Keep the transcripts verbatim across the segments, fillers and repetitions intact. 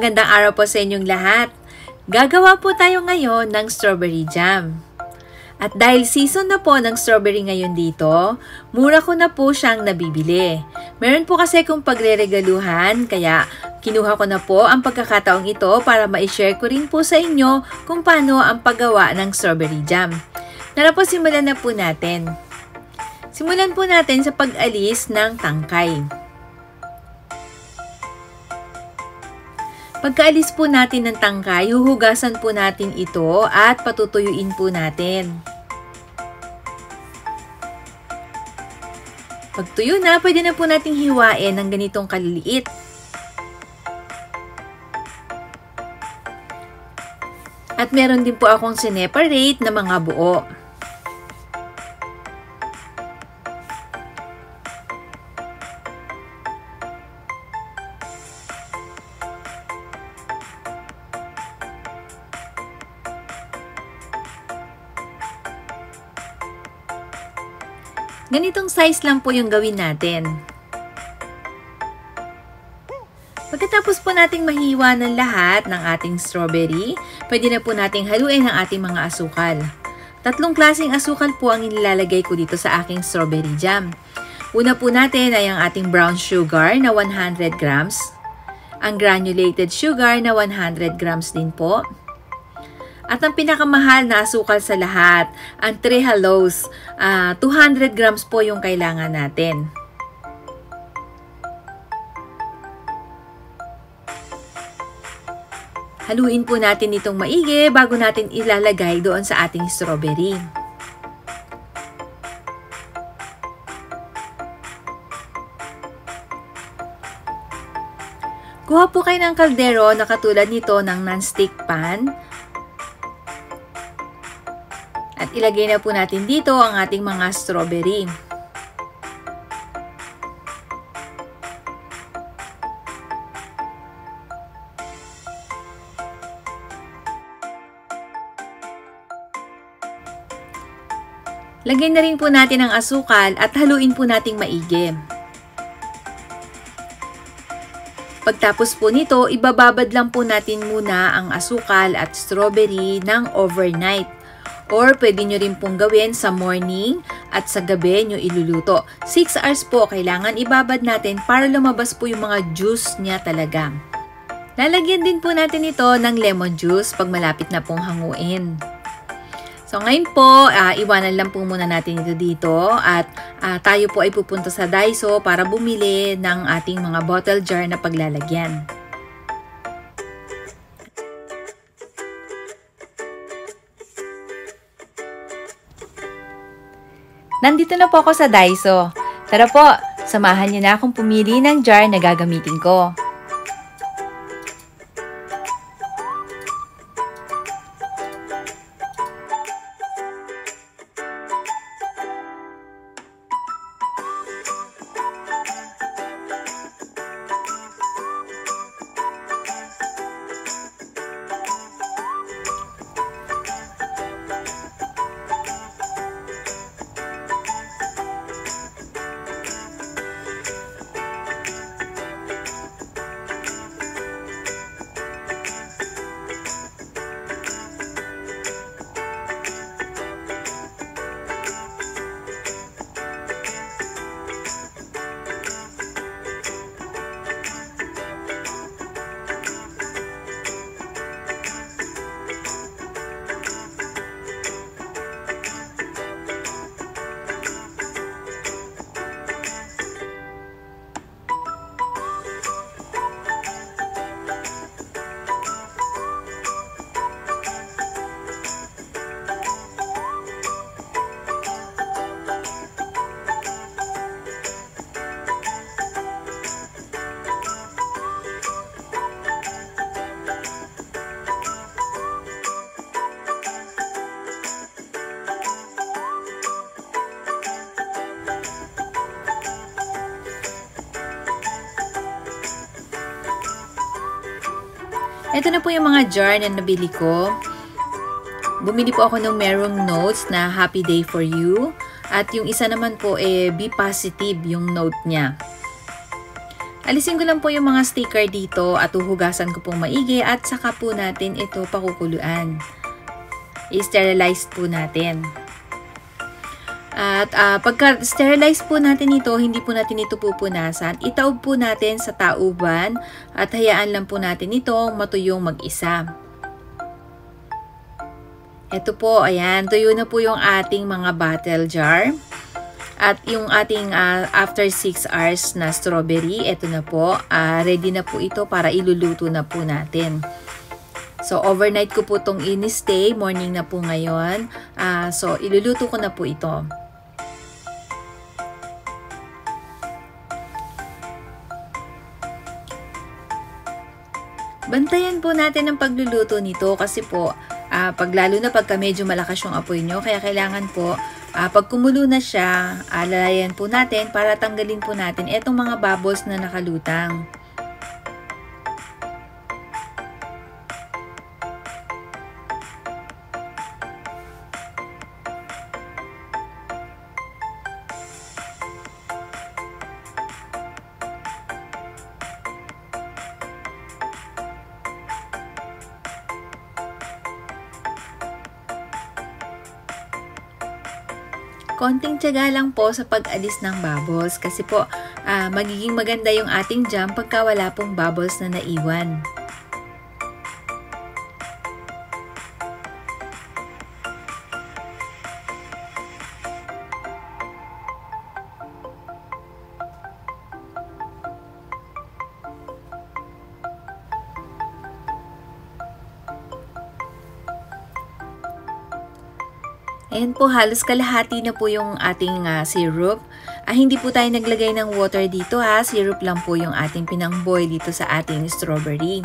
magandang araw po sa inyong lahat. Gagawa po tayo ngayon ng strawberry jam. At dahil season na po ng strawberry ngayon dito, mura ko na po siyang nabibili. Meron po kasi kung pagre-regaluhan, kaya kinuha ko na po ang pagkakataong ito para ma-share ko rin po sa inyo kung paano ang paggawa ng strawberry jam. Tara po, simulan na po natin. Simulan po natin sa pag-alis ng tangkay. Pagkaalis po natin ng tangkay, huhugasan po natin ito at patutuyuin po natin. Pagtuyo na, pwede na po nating hiwain ng ganitong kaliliit. At meron din po akong sineparate na mga buo. Ganitong size lang po yung gawin natin. Pagkatapos po nating mahiwa ng lahat ng ating strawberry, pwede na po nating haluin ang ating mga asukal. Tatlong klaseng asukal po ang inilalagay ko dito sa aking strawberry jam. Una po natin ay ang ating brown sugar na one hundred grams, ang granulated sugar na one hundred grams din po, at ang pinakamahal na asukal sa lahat, ang Trehalose, uh, two hundred grams po yung kailangan natin. Haluin po natin itong maigi bago natin ilalagay doon sa ating strawberry. Kuha po kayo ng kaldero na katulad nito ng non-stick pan. At ilagay na po natin dito ang ating mga strawberry. Lagyan na rin po natin ang asukal at haluin po nating maigi. Pagtapos po nito, ibababad lang po natin muna ang asukal at strawberry ng overnight. Or pwede nyo rin pong gawin sa morning at sa gabi nyo iluluto. six hours po kailangan ibabad natin para lumabas po yung mga juice niya talaga. Lalagyan din po natin ito ng lemon juice pag malapit na pong hanguin. So ngayon po, uh, iwanan lang po muna natin ito dito at uh, tayo po ay pupunta sa Daiso para bumili ng ating mga bottle jar na paglalagyan. Nandito na po ako sa Daiso. Tara po, samahan niyo na akong pumili ng jar na gagamitin ko. Ito na po yung mga jar na nabili ko. Bumili po ako ng merong notes na Happy Day for You. At yung isa naman po, eh, be positive yung note niya. Alisin ko lang po yung mga sticker dito at uhugasan ko pong maigi at saka po natin ito pakukuluan. I-sterilize po natin. At uh, pagka-sterilize po natin ito, hindi po natin ito pupunasan. Itaob po natin sa tauban at hayaan lang po natin itong matuyong mag-isa. Ito po, ayan, tuyo na po yung ating mga bottle jar. At yung ating uh, after six hours na strawberry, ito na po, uh, ready na po ito para iluluto na po natin. So, overnight ko po itong in-stay, morning na po ngayon. Uh, so, iluluto ko na po ito. Bantayan po natin ang pagluluto nito kasi po, uh, pag lalo na pagka medyo malakas yung apoy nyo, kaya kailangan po, uh, pag kumulo na siya, uh, lalayan po natin para tanggalin po natin itong mga bubbles na nakalutang. Konting tiyaga lang po sa pag-alis ng bubbles kasi po uh, magiging maganda yung ating jam pagka wala pong bubbles na naiwan. Ayan po, halos kalahati na po yung ating uh, syrup. Ah, hindi po tayo naglagay ng water dito ha. Syrup lang po yung ating pinang-boil dito sa ating strawberry.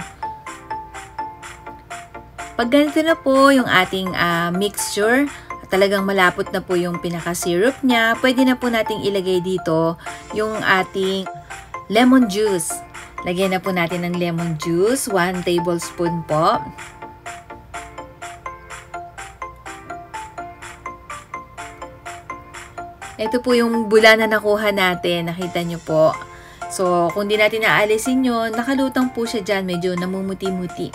Pag ganito na po yung ating uh, mixture, talagang malapot na po yung pinaka-syrup niya, pwede na po nating ilagay dito yung ating lemon juice. Lagyan na po natin ng lemon juice, one tablespoon po. Ito po yung bula na nakuha natin. Nakita nyo po. So, kung di natin naalisin yun, nakalutang po siya dyan. Medyo namumuti-muti.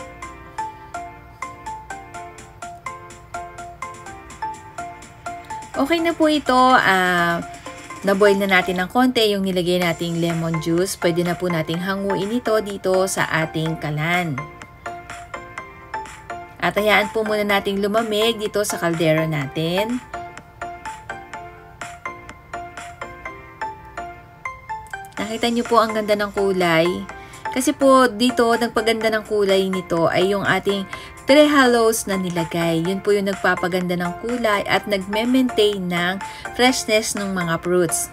Okay na po ito. Uh, na-boil na natin ng konti yung nilagay nating lemon juice. Pwede na po nating hanguin ito dito sa ating kalan. At hayaan po muna nating lumamig dito sa kaldero natin. Nakita nyo po ang ganda ng kulay. Kasi po dito, nagpaganda ng kulay nito ay yung ating Trehalose na nilagay. Yun po yung nagpapaganda ng kulay at nagme-maintain ng freshness ng mga fruits.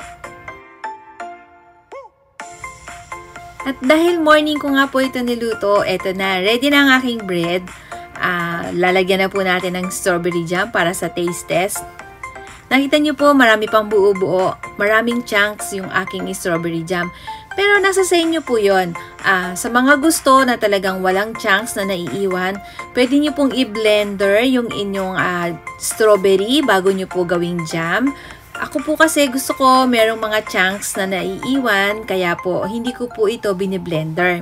At dahil morning ko nga po ito niluto, eto na, ready na ang aking bread. Uh, lalagyan na po natin ng strawberry jam para sa taste test. Nakita nyo po, marami pang buo-buo. Maraming chunks yung aking strawberry jam. Pero nasa sa inyo po yun. Uh, sa mga gusto na talagang walang chunks na naiiwan, pwede nyo pong i-blender yung inyong uh, strawberry bago nyo po gawing jam. Ako po kasi gusto ko merong mga chunks na naiiwan, kaya po hindi ko po ito biniblender.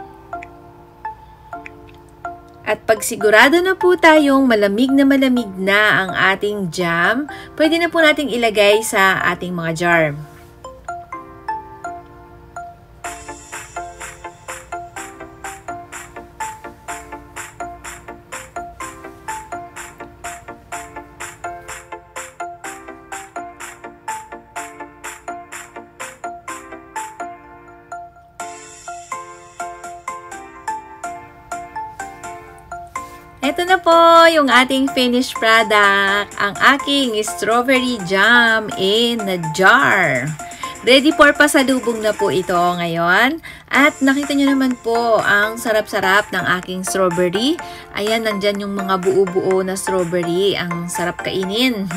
At pag sigurado na po tayong malamig na malamig na ang ating jam, pwede na po nating ilagay sa ating mga jar. Ito na po yung ating finished product, ang aking strawberry jam in a jar. Ready for pasalubong na po ito ngayon. At nakita nyo naman po ang sarap-sarap ng aking strawberry. Ayan, nandyan yung mga buo-buo na strawberry. Ang sarap kainin.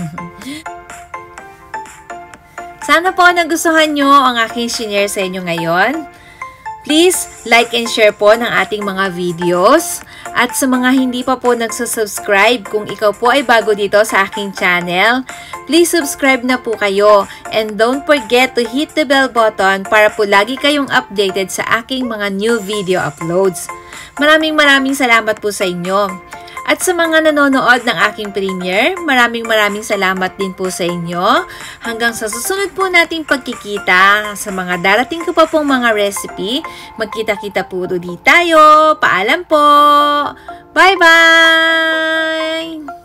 Sana po nagustuhan nyo ang aking share sa inyo ngayon. Please like and share po ng ating mga videos. At sa mga hindi pa po nagsasubscribe, kung ikaw po ay bago dito sa aking channel, please subscribe na po kayo. And don't forget to hit the bell button para po lagi kayong updated sa aking mga new video uploads. Maraming maraming salamat po sa inyo. At sa mga nanonood ng aking premiere, maraming maraming salamat din po sa inyo. Hanggang sa susunod po nating pagkikita sa mga darating ko pa pong mga recipe, magkita-kita po ulit tayo. Paalam po! Bye-bye!